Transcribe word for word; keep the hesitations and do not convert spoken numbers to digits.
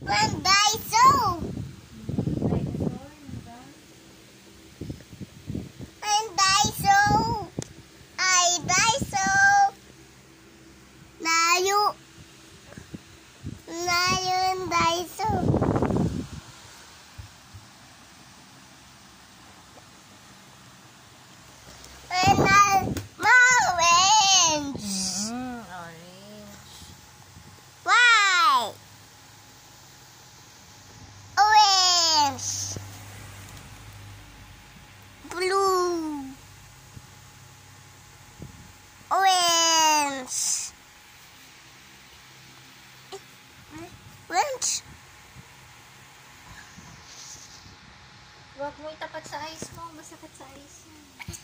One dinosaur. One dinosaur. Ay dinosaur. Layo. Layo yung dinosaur. And orange. Mm, orange. Why? Orange. Blue. Orange. Orange. Huwag mo itapat sa eyes mo. Masakit sa eyes mo.